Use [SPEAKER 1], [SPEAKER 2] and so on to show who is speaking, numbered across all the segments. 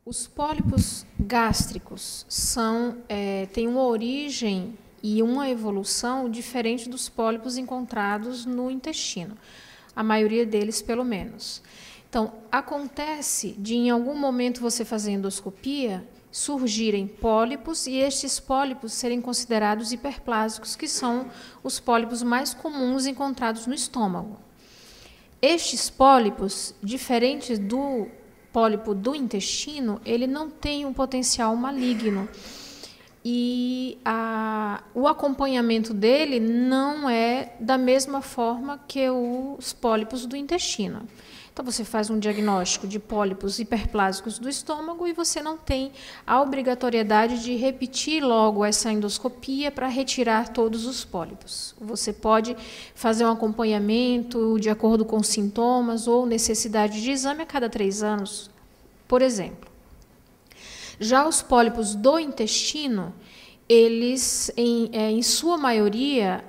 [SPEAKER 1] Os pólipos gástricos têm uma origem e uma evolução diferente dos pólipos encontrados no intestino, a maioria deles, pelo menos. Então, acontece de, em algum momento, você fazer endoscopia, surgirem pólipos e estes pólipos serem considerados hiperplásicos, que são os pólipos mais comuns encontrados no estômago. Estes pólipos, diferentes do pólipo do intestino, ele não tem um potencial maligno. E o acompanhamento dele não é da mesma forma que os pólipos do intestino. Então, você faz um diagnóstico de pólipos hiperplásicos do estômago e você não tem a obrigatoriedade de repetir logo essa endoscopia para retirar todos os pólipos. Você pode fazer um acompanhamento de acordo com os sintomas ou necessidade de exame a cada 3 anos, por exemplo. Já os pólipos do intestino, eles, em sua maioria,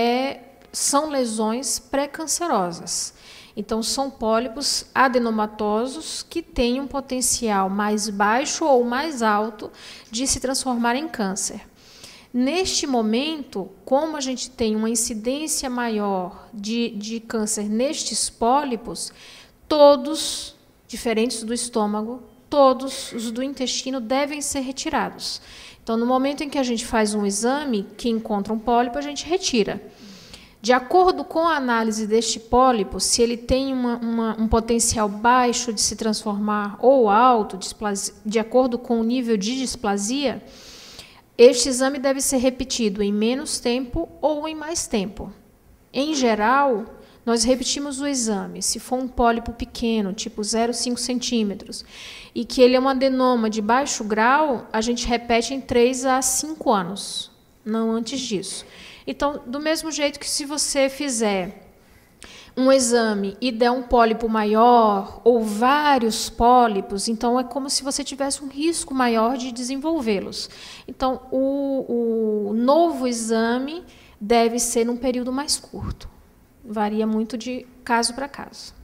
[SPEAKER 1] são lesões pré-cancerosas. Então, são pólipos adenomatosos que têm um potencial mais baixo ou mais alto de se transformar em câncer. Neste momento, como a gente tem uma incidência maior de câncer nestes pólipos, todos, diferentes do estômago, todos os do intestino devem ser retirados. Então, no momento em que a gente faz um exame que encontra um pólipo, a gente retira. De acordo com a análise deste pólipo, se ele tem um potencial baixo de se transformar ou alto, de acordo com o nível de displasia, este exame deve ser repetido em menos tempo ou em mais tempo. Em geral, nós repetimos o exame, se for um pólipo pequeno, tipo 0,5 centímetros, e que ele é um adenoma de baixo grau, a gente repete em 3 a 5 anos, não antes disso. Então, do mesmo jeito que se você fizer um exame e der um pólipo maior ou vários pólipos, então é como se você tivesse um risco maior de desenvolvê-los. Então, o novo exame deve ser num período mais curto. Varia muito de caso para caso.